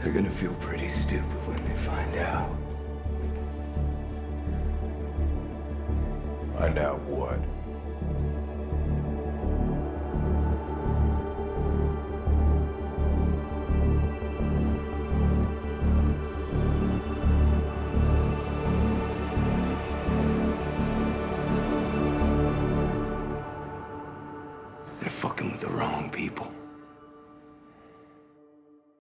They're gonna feel pretty stupid when they find out. Find out what? They're fucking with the wrong people.